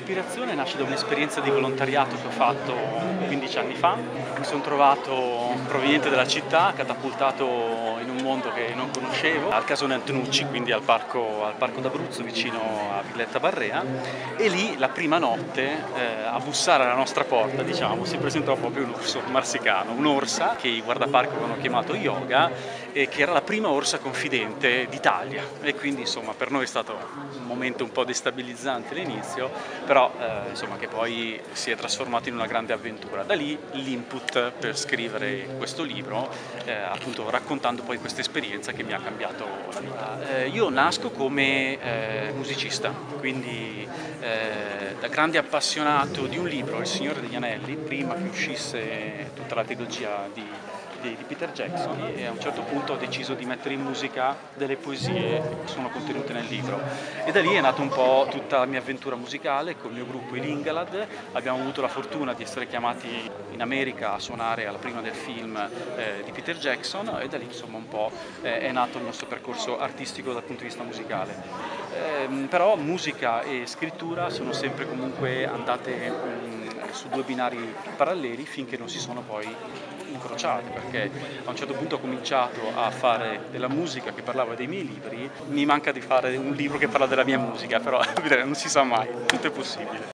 l'ispirazione nasce da un'esperienza di volontariato che ho fatto 15 anni fa. Mi sono trovato proveniente dalla città, catapultato in un mondo che non conoscevo, al Casone Antonucci, quindi al parco d'Abruzzo vicino a Villetta Barrea, e lì la prima notte a bussare alla nostra porta, diciamo, si presentò proprio un orso marsicano, un'orsa che i guardaparco avevano chiamato Yoga e che era la prima orsa confidente d'Italia, e quindi insomma per noi è stato un momento un po' destabilizzante all'inizio, però insomma che poi si è trasformato in una grande avventura. Da lì l'input per scrivere questo libro, appunto raccontando poi questa esperienza che mi ha cambiato la vita. Io nasco come musicista, quindi da grande appassionato di un libro, Il Signore degli Anelli, prima che uscisse tutta la trilogia di Peter Jackson, e a un certo punto ho deciso di mettere in musica delle poesie che sono contenute nel libro, e da lì è nata un po' tutta la mia avventura musicale col mio gruppo, i Lingalad. Abbiamo avuto la fortuna di essere chiamati in America a suonare alla prima del film di Peter Jackson, e da lì insomma un po' è nato il nostro percorso artistico dal punto di vista musicale. Però musica e scrittura sono sempre comunque andate su due binari paralleli finché non si sono poi incrociati, perché a un certo punto ho cominciato a fare della musica che parlava dei miei libri. Mi manca di fare un libro che parla della mia musica, però non si sa mai, tutto è possibile.